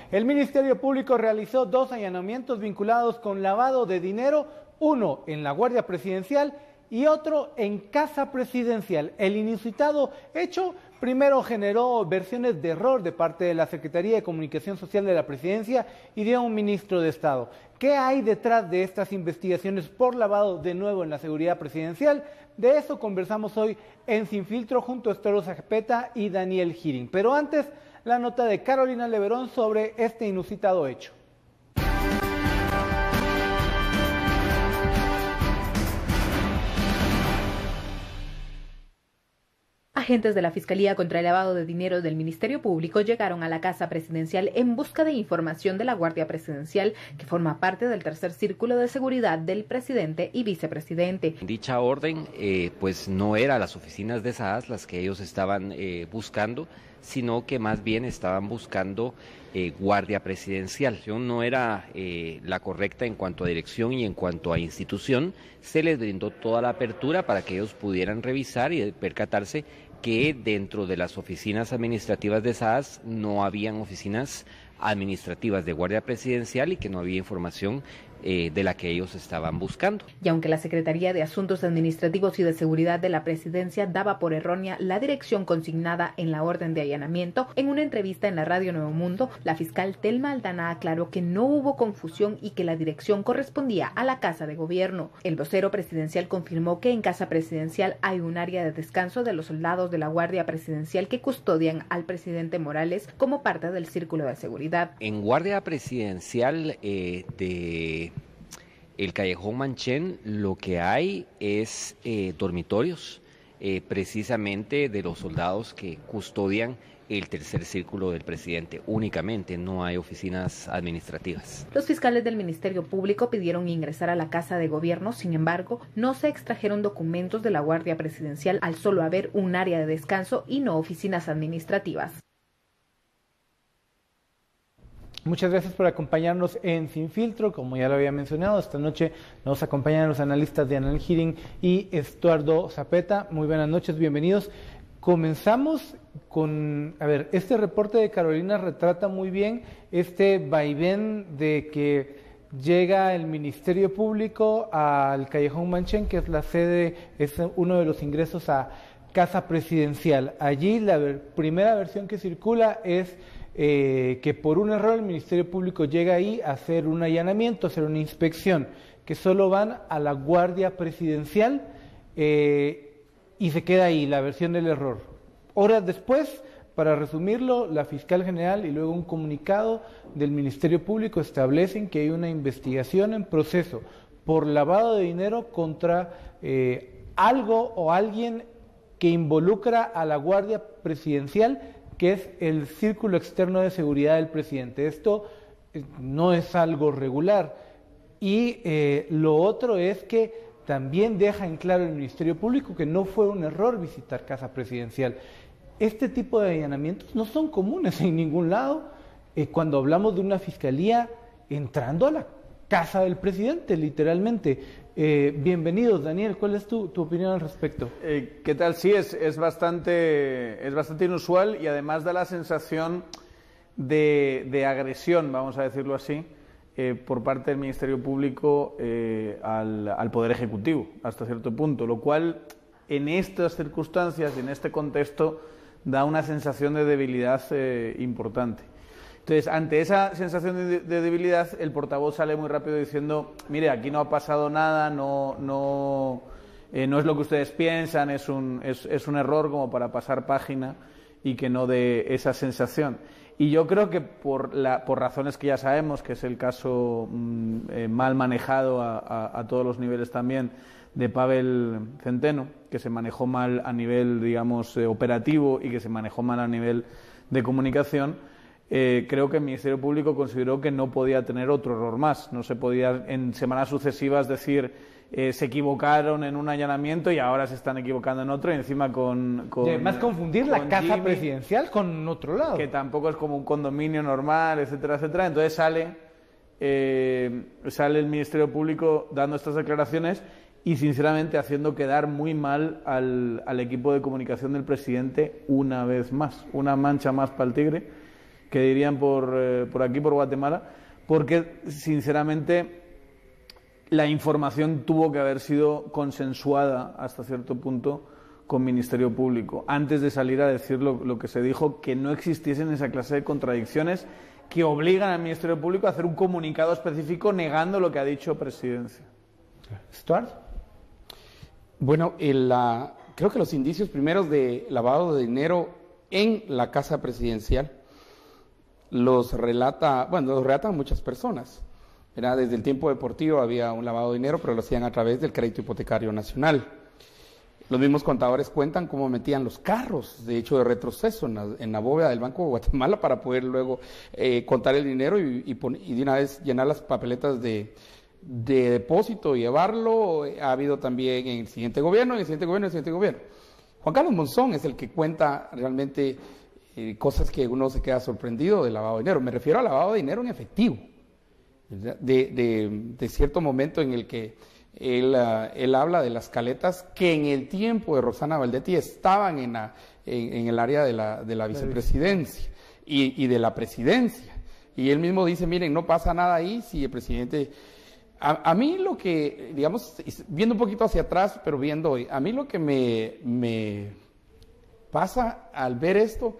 El Ministerio Público realizó 2 allanamientos vinculados con lavado de dinero, uno en la Guardia Presidencial y otro en Casa Presidencial. El inusitado hecho primero generó versiones de error de parte de la Secretaría de Comunicación Social de la Presidencia y de un ministro de Estado. ¿Qué hay detrás de estas investigaciones por lavado de nuevo en la seguridad presidencial? De eso conversamos hoy en Sin Filtro junto a Esther Zapeta y Daniel Girin. Pero antes, la nota de Carolina Leverón sobre este inusitado hecho. Agentes de la Fiscalía contra el Lavado de Dinero del Ministerio Público llegaron a la Casa Presidencial en busca de información de la Guardia Presidencial, que forma parte del tercer círculo de seguridad del presidente y vicepresidente. Dicha orden, pues no era las oficinas de SAAS las que ellos estaban buscando, sino que más bien estaban buscando Guardia Presidencial. No era la correcta en cuanto a dirección y en cuanto a institución. Se les brindó toda la apertura para que ellos pudieran revisar y percatarse que dentro de las oficinas administrativas de SAAS no habían oficinas administrativas de Guardia Presidencial y que no había información de la que ellos estaban buscando. Y aunque la Secretaría de Asuntos Administrativos y de Seguridad de la Presidencia daba por errónea la dirección consignada en la orden de allanamiento, en una entrevista en la radio Nuevo Mundo, la fiscal Telma Aldana aclaró que no hubo confusión y que la dirección correspondía a la Casa de Gobierno. El vocero presidencial confirmó que en Casa Presidencial hay un área de descanso de los soldados de la Guardia Presidencial que custodian al presidente Morales como parte del círculo de seguridad. En Guardia Presidencial de el Callejón Manchén lo que hay es dormitorios precisamente de los soldados que custodian el tercer círculo del presidente. Únicamente, no hay oficinas administrativas. Los fiscales del Ministerio Público pidieron ingresar a la Casa de Gobierno, sin embargo, no se extrajeron documentos de la Guardia Presidencial al solo haber un área de descanso y no oficinas administrativas. Muchas gracias por acompañarnos en Sin Filtro. Como ya lo había mencionado, esta noche nos acompañan los analistas Daniel Girin y Estuardo Zapeta. Muy buenas noches, bienvenidos. Comenzamos con, este reporte de Carolina retrata muy bien este vaivén de que llega el Ministerio Público al Callejón Manchén, que es la sede, es uno de los ingresos a Casa Presidencial. Allí la primera versión que circula es que por un error el Ministerio Público llega ahí a hacer un allanamiento, a hacer una inspección, que solo van a la Guardia Presidencial y se queda ahí la versión del error. Horas después, para resumirlo, la fiscal general y luego un comunicado del Ministerio Público establecen que hay una investigación en proceso por lavado de dinero contra algo o alguien que involucra a la Guardia Presidencial, que es el círculo externo de seguridad del presidente. Esto no es algo regular. Y lo otro es que también deja en claro el Ministerio Público que no fue un error visitar Casa Presidencial. Este tipo de allanamientos no son comunes en ningún lado. Cuando hablamos de una fiscalía entrando a la casa del presidente, literalmente. Bienvenidos, Daniel, ¿cuál es tu opinión al respecto? ¿Qué tal? Sí, es bastante inusual y además da la sensación de agresión, vamos a decirlo así, por parte del Ministerio Público al Poder Ejecutivo, hasta cierto punto, lo cual en estas circunstancias y en este contexto da una sensación de debilidad importante. Entonces, ante esa sensación de debilidad, el portavoz sale muy rápido diciendo, mire, aquí no ha pasado nada, no es lo que ustedes piensan, es un error como para pasar página y que no dé esa sensación. Y yo creo que por razones que ya sabemos, que es el caso mal manejado a todos los niveles también de Pavel Centeno, que se manejó mal a nivel, digamos, operativo y que se manejó mal a nivel de comunicación, creo que el Ministerio Público consideró que no podía tener otro error más. No se podía en semanas sucesivas decir se equivocaron en un allanamiento y ahora se están equivocando en otro y encima y además confundir la Casa Jimmy, Presidencial con otro lado. Que tampoco es como un condominio normal, etcétera, etcétera. Entonces sale el Ministerio Público dando estas declaraciones y sinceramente haciendo quedar muy mal al equipo de comunicación del presidente una vez más. Una mancha más para el tigre. que dirían por aquí, por Guatemala, porque sinceramente la información tuvo que haber sido consensuada hasta cierto punto con Ministerio Público, antes de salir a decir lo que se dijo, que no existiesen esa clase de contradicciones que obligan al Ministerio Público a hacer un comunicado específico negando lo que ha dicho Presidencia. Stuart. Bueno, creo que los indicios primeros de lavado de dinero en la Casa Presidencial los relatan muchas personas. Desde el tiempo deportivo había un lavado de dinero, pero lo hacían a través del crédito hipotecario nacional. Los mismos contadores cuentan cómo metían los carros, de hecho, de retroceso en la bóveda del Banco de Guatemala para poder luego contar el dinero y de una vez llenar las papeletas de depósito y llevarlo. Ha habido también en el siguiente gobierno, Juan Carlos Monzón es el que cuenta realmente cosas que uno se queda sorprendido del lavado de dinero. Me refiero al lavado de dinero en efectivo, de cierto momento en el que él habla de las caletas que en el tiempo de Roxana Valdetti estaban en el área de la vicepresidencia y de la presidencia. Y él mismo dice, miren, no pasa nada ahí si el presidente... A mí lo que, digamos, viendo un poquito hacia atrás, pero viendo hoy, a mí lo que me pasa al ver esto,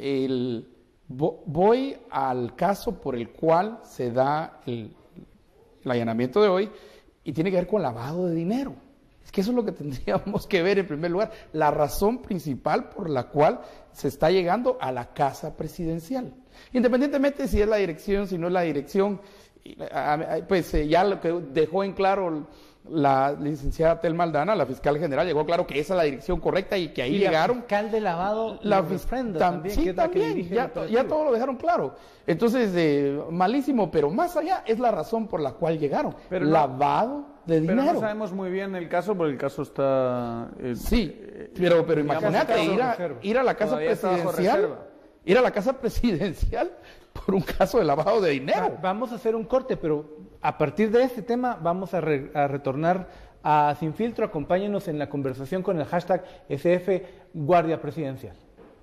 voy al caso por el cual se da el allanamiento de hoy, y tiene que ver con lavado de dinero. Es que eso es lo que tendríamos que ver en primer lugar, la razón principal por la cual se está llegando a la Casa Presidencial. Independientemente si es la dirección, si no es la dirección, pues ya lo que dejó en claro la licenciada Telma Aldana, la fiscal general, llegó claro que esa es la dirección correcta y que ahí y llegaron. La fiscal de lavado la fiscal también, sí, también ya todo lo dejaron claro. Entonces, malísimo, pero más allá es la razón por la cual llegaron. Pero lavado de dinero. Pero no sabemos muy bien el caso, porque el caso está... sí, pero imagínate ir a la Casa Presidencial, ir a la Casa Presidencial por un caso de lavado de dinero. Vamos a hacer un corte, pero a partir de este tema vamos a retornar a Sin Filtro. Acompáñenos en la conversación con el hashtag SF Guardia Presidencial.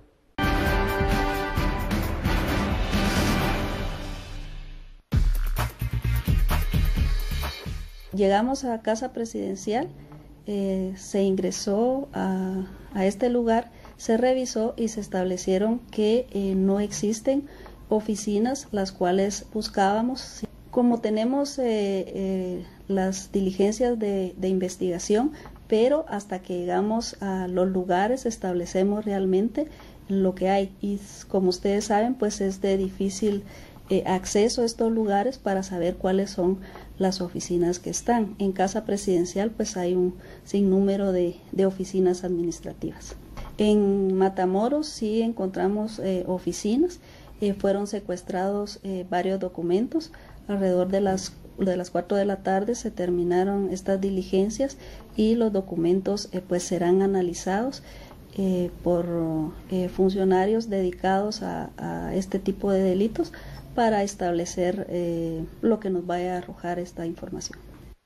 Llegamos a Casa Presidencial, se ingresó a este lugar, se revisó y se establecieron que no existen oficinas las cuales buscábamos. Como tenemos las diligencias de investigación, pero hasta que llegamos a los lugares establecemos realmente lo que hay, y como ustedes saben, pues es de difícil acceso a estos lugares para saber cuáles son las oficinas que están. En Casa Presidencial pues hay un sinnúmero de oficinas administrativas. En Matamoros sí encontramos oficinas. Fueron secuestrados varios documentos. Alrededor de las 4 de la tarde se terminaron estas diligencias y los documentos pues serán analizados por funcionarios dedicados a este tipo de delitos para establecer lo que nos vaya a arrojar esta información.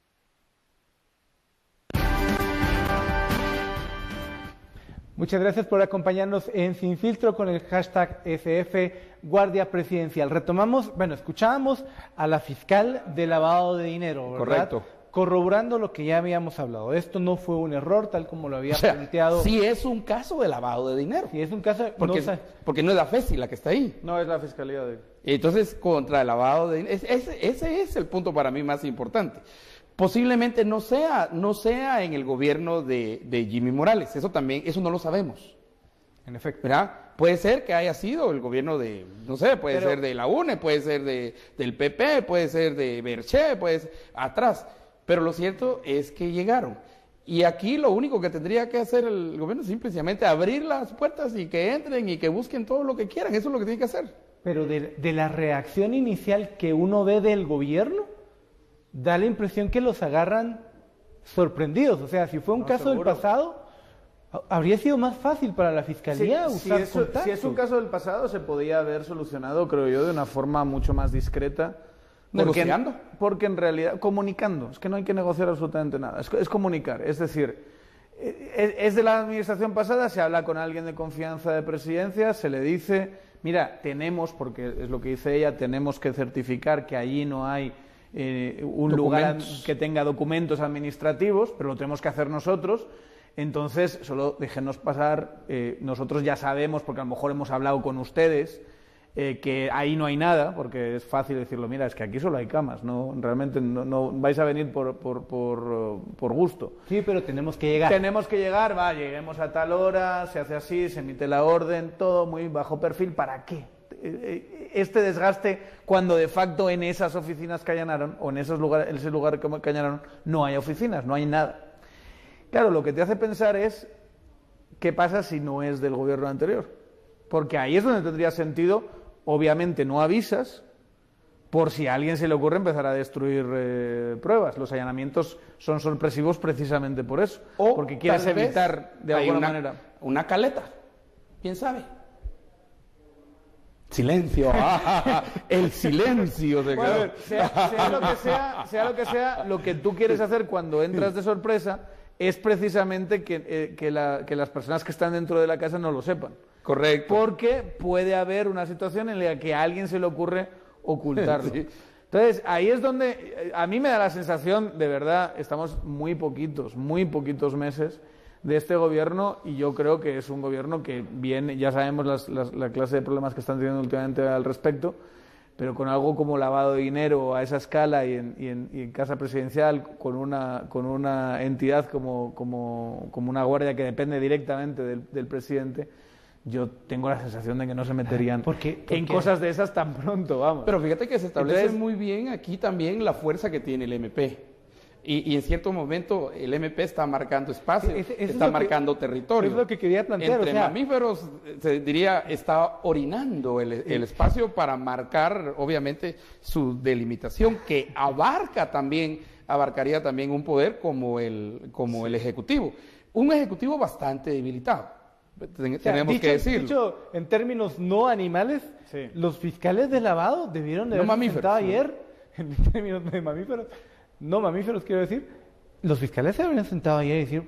Muchas gracias por acompañarnos en Sin Filtro con el hashtag SF Guardia Presidencial. Escuchábamos a la fiscal de lavado de dinero, ¿verdad? Correcto. Corroborando lo que ya habíamos hablado. Esto no fue un error, tal como lo había planteado. Sí es un caso de lavado de dinero. Sí es un caso de... Porque no es la FESI la que está ahí. No, es la Fiscalía de... Entonces, contra el lavado de dinero, ese es el punto para mí más importante. Posiblemente no sea en el gobierno de Jimmy Morales, eso no lo sabemos. En efecto. ¿Verdad? Puede ser que haya sido el gobierno de, no sé, puede ser de la UNE, puede ser del PP, puede ser de Berché, puede ser atrás. Pero lo cierto es que llegaron. Y aquí lo único que tendría que hacer el gobierno es simplemente abrir las puertas y que entren y que busquen todo lo que quieran. Eso es lo que tiene que hacer. Pero de la reacción inicial que uno ve del gobierno, da la impresión que los agarran sorprendidos. O sea, si fue un caso del pasado, habría sido más fácil para la Fiscalía usar contactos. Si es un caso del pasado, se podía haber solucionado, creo yo, de una forma mucho más discreta. ¿Negociando? Porque en realidad, comunicando. Es que no hay que negociar absolutamente nada. Es comunicar. Es decir, es de la administración pasada, se habla con alguien de confianza de Presidencia, se le dice, mira, tenemos, porque es lo que dice ella, tenemos que certificar que allí no hay un lugar que tenga documentos administrativos, pero lo tenemos que hacer nosotros. Entonces, solo déjenos pasar, nosotros ya sabemos, porque a lo mejor hemos hablado con ustedes, que ahí no hay nada, porque es fácil decirlo, mira, es que aquí solo hay camas, no realmente no vais a venir por gusto. Sí, pero tenemos que llegar. Tenemos que llegar, lleguemos a tal hora, se hace así, se emite la orden, todo muy bajo perfil, ¿para qué? Este desgaste cuando de facto en esas oficinas que allanaron, o en ese lugar que allanaron, no hay oficinas, no hay nada. Claro, lo que te hace pensar es, ¿qué pasa si no es del gobierno anterior? Porque ahí es donde tendría sentido, obviamente no avisas, por si a alguien se le ocurre empezar a destruir pruebas. Los allanamientos son sorpresivos precisamente por eso, o porque quieres evitar de alguna manera. Una caleta, ¿quién sabe? Silencio, el silencio. Bueno, sea lo que sea, lo que tú quieres hacer cuando entras de sorpresa es precisamente que las personas que están dentro de la casa no lo sepan. Correcto. Porque puede haber una situación en la que a alguien se le ocurre ocultarlo. Sí. Entonces, ahí es donde a mí me da la sensación, de verdad, estamos muy poquitos meses de este gobierno, y yo creo que es un gobierno que viene, ya sabemos la clase de problemas que están teniendo últimamente al respecto, pero con algo como lavado de dinero a esa escala y en casa presidencial, con una entidad como una guardia que depende directamente del presidente, yo tengo la sensación de que no se meterían en cosas de esas tan pronto, vamos. Pero fíjate que se establece muy bien aquí también la fuerza que tiene el MP. Y en cierto momento el MP está marcando espacio, está marcando territorio. Es lo que quería plantear. Entre mamíferos, se diría, está orinando el espacio para marcar, obviamente, su delimitación, que abarcaría también un poder como el Ejecutivo. Un Ejecutivo bastante debilitado, tenemos que decirlo. Dicho en términos no animales, los fiscales de lavado debieron de haber sentado ayer, en términos de mamíferos, no mamíferos, quiero decir, los fiscales se habrían sentado ayer y decir,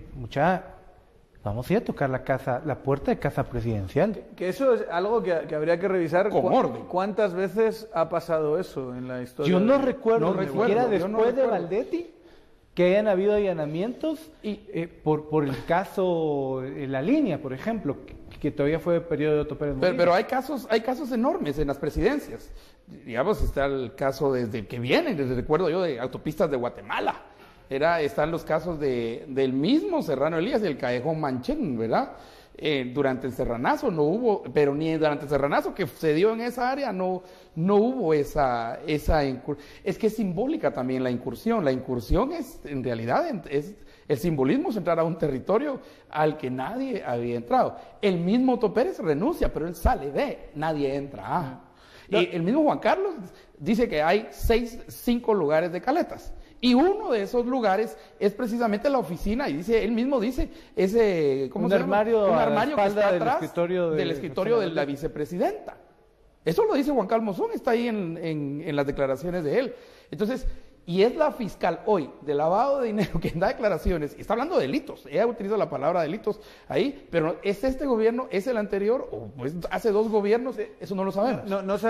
vamos a ir a tocar la puerta de casa presidencial. Que eso es algo que habría que revisar. ¿Cuántas veces ha pasado eso en la historia? Yo no recuerdo, ni siquiera después de Valdetti, que hayan habido allanamientos por el caso La Línea, por ejemplo, que todavía fue periodo de Otto Pérez Molina. Pero hay casos enormes en las presidencias. Digamos, está el caso desde recuerdo yo, de autopistas de Guatemala. Están los casos del mismo Serrano Elías y el Callejón Manchén, ¿verdad? Durante el Serranazo no hubo, pero ni durante el Serranazo que se dio en esa área no hubo esa incursión. Es que es simbólica también la incursión. La incursión es, en realidad, el simbolismo es entrar a un territorio al que nadie había entrado. El mismo Otto Pérez renuncia, pero él sale nadie entra. Y el mismo Juan Carlos dice que hay 5 lugares de caletas. Y uno de esos lugares es precisamente la oficina, y él mismo dice, un armario que está atrás del escritorio de la vicepresidenta. Eso lo dice Juan Carlos Monzón, está ahí en las declaraciones de él. Entonces, y es la fiscal hoy de lavado de dinero que da declaraciones, y está hablando de delitos, ella utiliza la palabra delitos ahí, pero ¿es este gobierno, es el anterior, o pues hace 2 gobiernos? Eso no lo sabemos.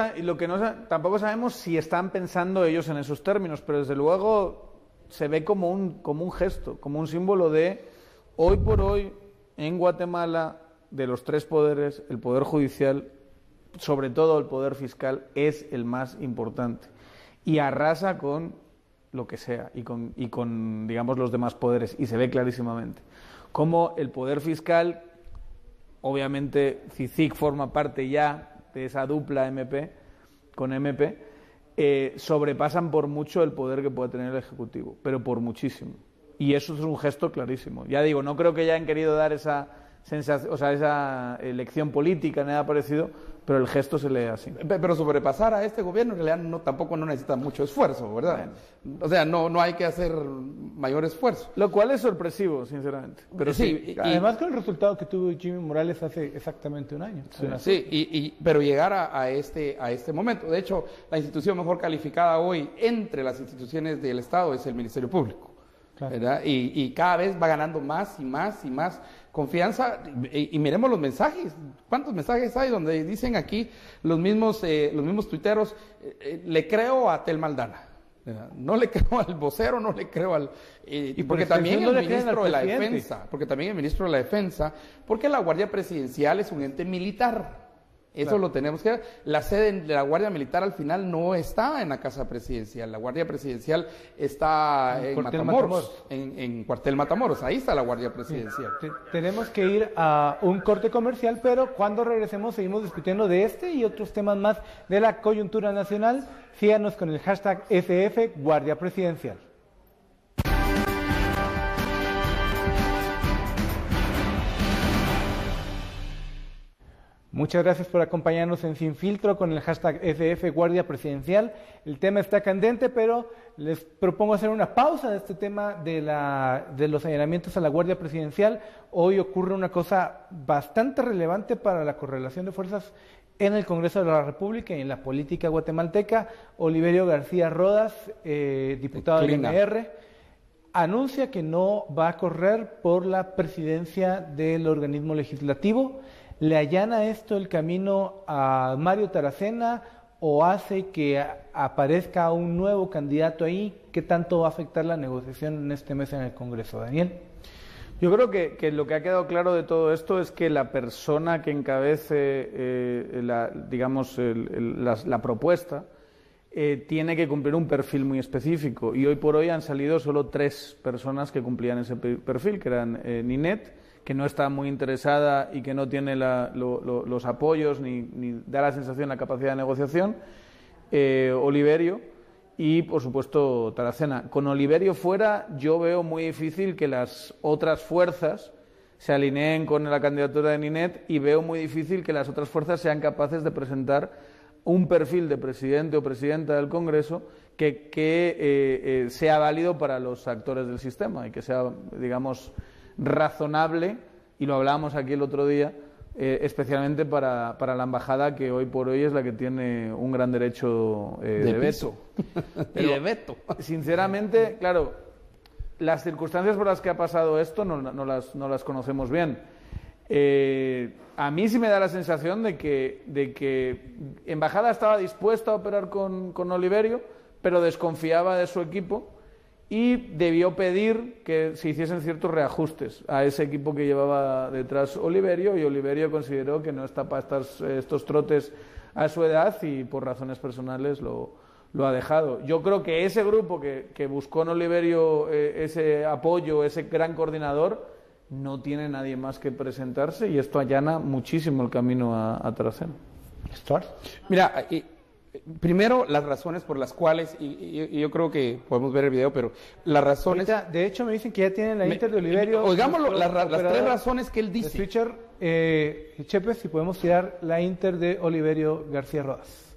Tampoco sabemos si están pensando ellos en esos términos, pero desde luego se ve como un gesto, como un símbolo de, hoy por hoy, en Guatemala, de los 3 poderes, el poder judicial, sobre todo el poder fiscal, es el más importante, y arrasa con lo que sea, y con digamos, los demás poderes, y se ve clarísimamente cómo el poder fiscal, obviamente CICIG forma parte ya de esa dupla con MP, sobrepasan por mucho el poder que puede tener el Ejecutivo, pero por muchísimo, y eso es un gesto clarísimo. Ya digo, no creo que hayan querido dar esa elección política, nada parecido, pero el gesto se lee así. Pero sobrepasar a este gobierno en realidad tampoco no necesita mucho esfuerzo, ¿verdad? Bueno. O sea, no hay que hacer mayor esfuerzo. Lo cual es sorpresivo, sinceramente. Pero sí, además con el resultado que tuvo Jimmy Morales hace exactamente un año. Pero llegar a este momento. De hecho, la institución mejor calificada hoy entre las instituciones del Estado es el Ministerio Público. Claro. ¿verdad? Y cada vez va ganando más y más y más confianza. Y miremos los mensajes. ¿Cuántos mensajes hay donde dicen aquí los mismos tuiteros, le creo a Telma Aldana? ¿Verdad? No le creo al vocero, no le creo al... y porque también el ministro de la Defensa, porque la Guardia Presidencial es un ente militar. Eso claro. Lo tenemos que ver. La sede de la Guardia Militar al final no está en la Casa Presidencial. La Guardia Presidencial está en Matamoros, en Cuartel Matamoros. Ahí está la Guardia Presidencial. Sí. Tenemos que ir a un corte comercial, pero cuando regresemos seguimos discutiendo de este y otros temas más de la coyuntura nacional. Síganos con el hashtag SF Guardia Presidencial. Muchas gracias por acompañarnos en Sin Filtro con el hashtag SF Guardia Presidencial. El tema está candente, pero les propongo hacer una pausa de este tema de los allanamientos a la Guardia Presidencial. Hoy ocurre una cosa bastante relevante para la correlación de fuerzas en el Congreso de la República y en la política guatemalteca. Oliverio García Rodas, diputado del MR, anuncia que no va a correr por la presidencia del organismo legislativo. ¿Le allana esto el camino a Mario Taracena o hace que aparezca un nuevo candidato ahí? ¿Qué tanto va a afectar la negociación en este mes en el Congreso, Daniel? Yo creo que lo que ha quedado claro de todo esto es que la persona que encabece la propuesta tiene que cumplir un perfil muy específico, y hoy por hoy han salido solo 3 personas que cumplían ese perfil, que eran Ninette, que no está muy interesada y que no tiene los apoyos ni da la sensación, la capacidad de negociación, Oliverio y, por supuesto, Taracena. Con Oliverio fuera, yo veo muy difícil que las otras fuerzas se alineen con la candidatura de Ninette, y veo muy difícil que las otras fuerzas sean capaces de presentar un perfil de presidente o presidenta del Congreso que sea válido para los actores del sistema y que sea, digamos, razonable, y lo hablábamos aquí el otro día, especialmente para la embajada, que hoy por hoy es la que tiene un gran derecho de veto. Y de veto. Sinceramente, claro, las circunstancias por las que ha pasado esto no las conocemos bien. A mí sí me da la sensación de que embajada estaba dispuesta a operar con Oliverio, pero desconfiaba de su equipo, y debió pedir que se hiciesen ciertos reajustes a ese equipo que llevaba detrás Oliverio, y Oliverio consideró que no está para estos trotes a su edad, y por razones personales lo ha dejado. Yo creo que ese grupo que buscó en Oliverio ese apoyo, ese gran coordinador, no tiene nadie más que presentarse, y esto allana muchísimo el camino a Taracena. Mira, primero, las razones por las cuales, y yo creo que podemos ver el video, pero las razones... Ahorita, de hecho, me dicen que ya tienen la inter de Oliverio. Oigámoslo, las 3 razones que él dice. Switcher, Chepe, si podemos tirar la inter de Oliverio García Rodas.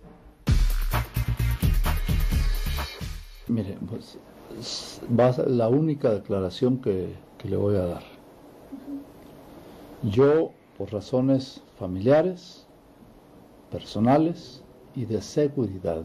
Mire, pues va a ser la única declaración que le voy a dar. Yo, por razones familiares, personales y de seguridad,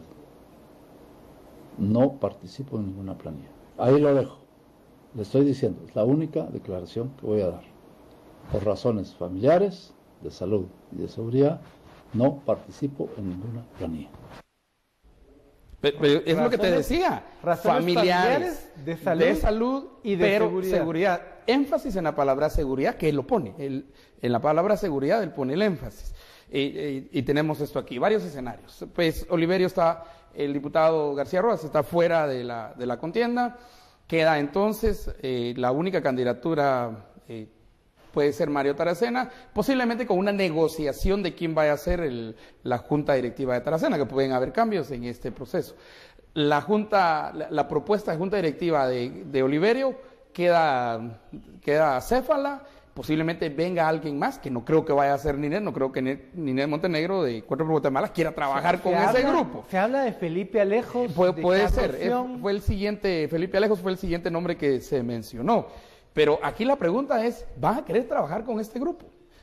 no participo en ninguna planilla. Ahí lo dejo. Le estoy diciendo, es la única declaración que voy a dar. Por razones familiares, de salud y de seguridad, no participo en ninguna planilla. Pero es lo que te decía, familiares de salud y de seguridad. Énfasis en la palabra seguridad, que él lo pone. En la palabra seguridad él pone el énfasis. Y tenemos esto aquí, varios escenarios. Pues Oliverio el diputado García Rodas está fuera de la contienda. Queda entonces la única candidatura puede ser Mario Taracena, posiblemente con una negociación de quién vaya a ser la junta directiva de Taracena, que pueden haber cambios en este proceso. La propuesta de junta directiva de Oliverio queda acéfala. Posiblemente venga alguien más, que no creo que vaya a ser Ninette, no creo que Ninette Montenegro de Cuatro por Guatemala quiera trabajar con ese grupo. Se habla de Felipe Alejos. Puede ser, Felipe Alejos fue el siguiente nombre que se mencionó. Pero aquí la pregunta es, ¿vas a querer trabajar con este grupo?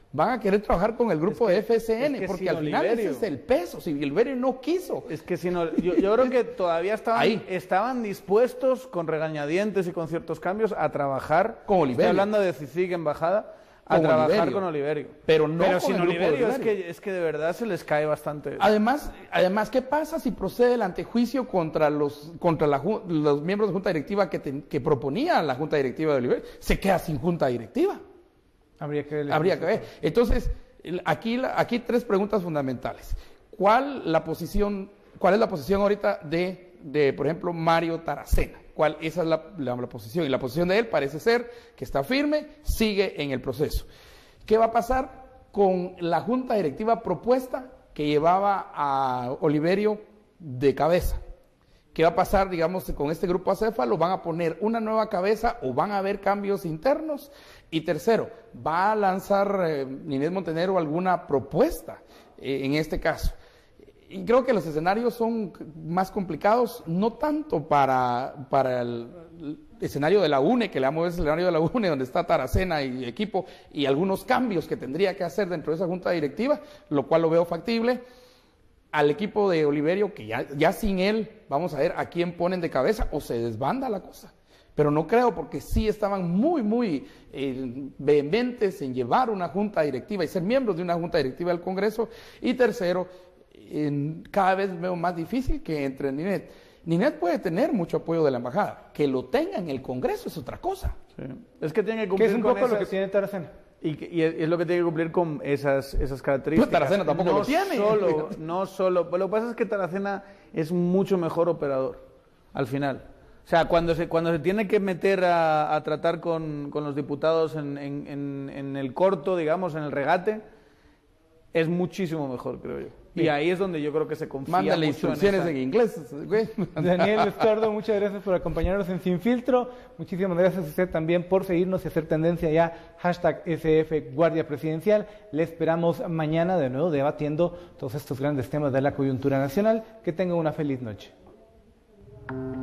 van a querer trabajar con el grupo de FSN, es que porque sin al final Oliverio, ese es el peso. Si Oliverio no quiso. Es que si no, yo creo que todavía estaban dispuestos, con regañadientes y con ciertos cambios, a trabajar. Con Oliverio. Estoy hablando de CICIG embajada, a con trabajar Oliverio. con Oliverio. Pero no con sin el grupo de Oliverio, es que de verdad se les cae bastante. Además, ¿qué pasa si procede el antejuicio contra los miembros de junta directiva que proponía la junta directiva de Oliverio? Se queda sin junta directiva. Habría que ver. Entonces, aquí tres preguntas fundamentales. ¿Cuál es la posición ahorita de por ejemplo, Mario Taracena? Esa es la posición. Y la posición de él parece ser que está firme, sigue en el proceso. ¿Qué va a pasar con la junta directiva propuesta que llevaba a Oliverio de cabeza? ¿Qué va a pasar, digamos, con este grupo acéfalo? ¿Van a poner una nueva cabeza o van a haber cambios internos? Y tercero, ¿va a lanzar Ninette Montenegro alguna propuesta en este caso? Y creo que los escenarios son más complicados, no tanto para el escenario de la UNE, que le damos el escenario de la UNE, donde está Taracena y equipo, y algunos cambios que tendría que hacer dentro de esa junta directiva, lo cual lo veo factible. Al equipo de Oliverio, que ya sin él, vamos a ver a quién ponen de cabeza, o se desbanda la cosa. Pero no creo, porque sí estaban muy vehementes en llevar una junta directiva y ser miembros de una junta directiva del Congreso. Y tercero, cada vez veo más difícil que entre Ninette. Ninette puede tener mucho apoyo de la embajada, que lo tenga en el Congreso es otra cosa. Sí. Es que tiene que cumplir es un poco lo que tiene Taracena. Y es lo que tiene que cumplir con esas características. Pero Taracena tampoco lo tiene. No solo. Lo que pasa es que Taracena es mucho mejor operador, al final. O sea, cuando se tiene que meter a tratar con los diputados en el corto, digamos, en el regate, es muchísimo mejor, creo yo. Y ahí es donde yo creo que se confía. Mándale mucho instrucciones en inglés, güey. Daniel Estuardo, muchas gracias por acompañarnos en Sin Filtro. Muchísimas gracias a usted también por seguirnos y hacer tendencia ya. #SF Guardia Presidencial. Le esperamos mañana de nuevo debatiendo todos estos grandes temas de la coyuntura nacional. Que tenga una feliz noche.